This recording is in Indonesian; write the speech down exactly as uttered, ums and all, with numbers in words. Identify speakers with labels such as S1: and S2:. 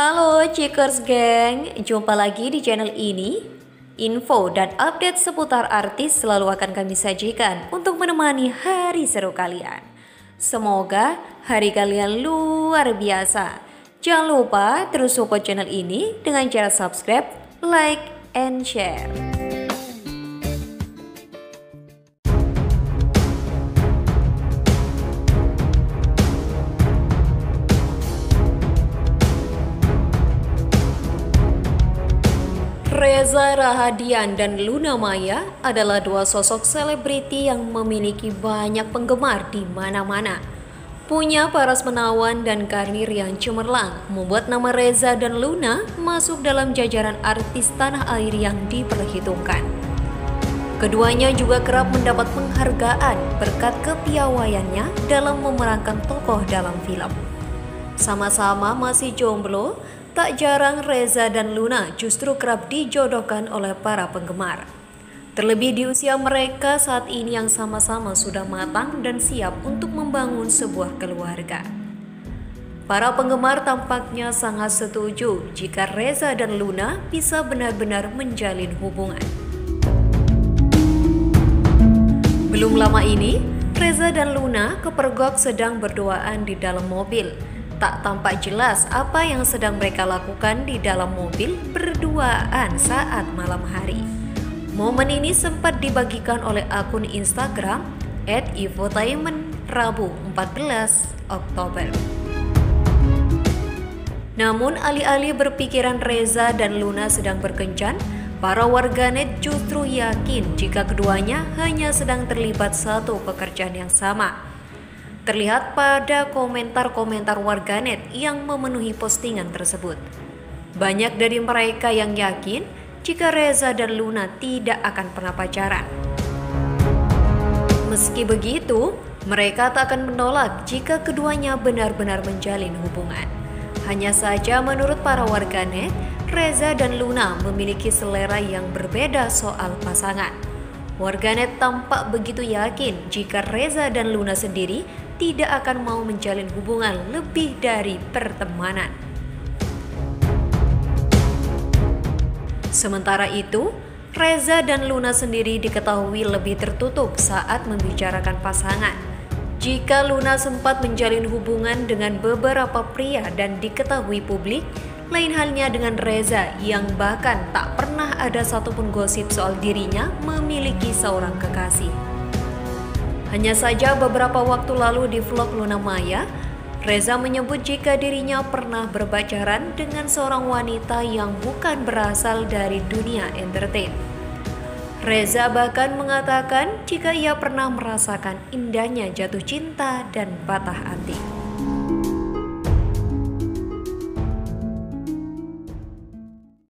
S1: Halo Cikers Gang, jumpa lagi di channel ini. Info dan update seputar artis selalu akan kami sajikan untuk menemani hari seru kalian. Semoga hari kalian luar biasa. Jangan lupa terus support channel ini dengan cara subscribe, like, and share. Reza Rahadian dan Luna Maya adalah dua sosok selebriti yang memiliki banyak penggemar di mana-mana. Punya paras menawan dan karir yang cemerlang, membuat nama Reza dan Luna masuk dalam jajaran artis tanah air yang diperhitungkan. Keduanya juga kerap mendapat penghargaan berkat kepiawaiannya dalam memerankan tokoh dalam film. Sama-sama masih jomblo, tak jarang Reza dan Luna justru kerap dijodohkan oleh para penggemar. Terlebih di usia mereka saat ini yang sama-sama sudah matang dan siap untuk membangun sebuah keluarga. Para penggemar tampaknya sangat setuju jika Reza dan Luna bisa benar-benar menjalin hubungan. Belum lama ini, Reza dan Luna kepergok sedang berduaan di dalam mobil. Tak tampak jelas apa yang sedang mereka lakukan di dalam mobil berduaan saat malam hari. Momen ini sempat dibagikan oleh akun Instagram et infotainment Rabu empat belas Oktober. Namun alih-alih berpikiran Reza dan Luna sedang berkencan, para warganet justru yakin jika keduanya hanya sedang terlibat satu pekerjaan yang sama. Terlihat pada komentar-komentar warganet yang memenuhi postingan tersebut. Banyak dari mereka yang yakin jika Reza dan Luna tidak akan pernah pacaran. Meski begitu, mereka tak akan menolak jika keduanya benar-benar menjalin hubungan. Hanya saja menurut para warganet, Reza dan Luna memiliki selera yang berbeda soal pasangan. Warganet tampak begitu yakin jika Reza dan Luna sendiri tidak akan mau menjalin hubungan lebih dari pertemanan. Sementara itu, Reza dan Luna sendiri diketahui lebih tertutup saat membicarakan pasangan. Jika Luna sempat menjalin hubungan dengan beberapa pria dan diketahui publik, lain halnya dengan Reza yang bahkan tak pernah ada satupun gosip soal dirinya memiliki seorang kekasih. Hanya saja beberapa waktu lalu di vlog Luna Maya, Reza menyebut jika dirinya pernah berpacaran dengan seorang wanita yang bukan berasal dari dunia entertain. Reza bahkan mengatakan jika ia pernah merasakan indahnya jatuh cinta dan patah hati.